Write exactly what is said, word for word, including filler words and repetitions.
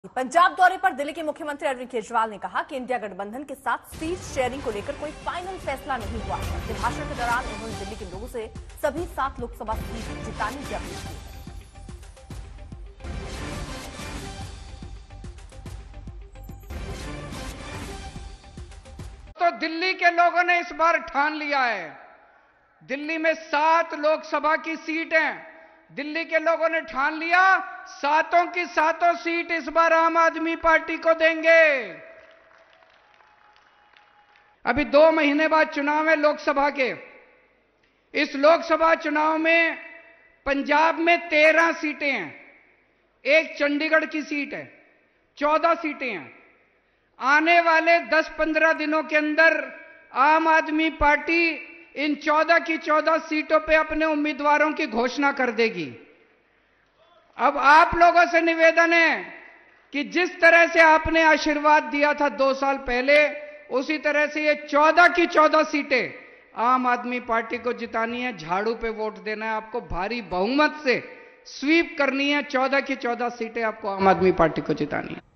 पंजाब दौरे पर दिल्ली के मुख्यमंत्री अरविंद केजरीवाल ने कहा कि इंडिया गठबंधन के साथ सीट शेयरिंग को लेकर कोई फाइनल फैसला नहीं हुआ है। अपने भाषण के दौरान उन्होंने दिल्ली के लोगों से सभी सात लोकसभा सीट जिताने की अपील की। तो दिल्ली के लोगों ने इस बार ठान लिया है, दिल्ली में सात लोकसभा की सीट हैं। दिल्ली के लोगों ने ठान लिया, सातों की सातों सीट इस बार आम आदमी पार्टी को देंगे। अभी दो महीने बाद चुनाव है लोकसभा के। इस लोकसभा चुनाव में पंजाब में तेरह सीटें हैं, एक चंडीगढ़ की सीट है, चौदह सीटें हैं। आने वाले दस पंद्रह दिनों के अंदर आम आदमी पार्टी इन चौदह की चौदह सीटों पे अपने उम्मीदवारों की घोषणा कर देगी। अब आप लोगों से निवेदन है कि जिस तरह से आपने आशीर्वाद दिया था दो साल पहले, उसी तरह से ये चौदह की चौदह सीटें आम आदमी पार्टी को जितानी है। झाड़ू पे वोट देना है, आपको भारी बहुमत से स्वीप करनी है। चौदह की चौदह सीटें आपको आम आदमी पार्टी को जितानी है।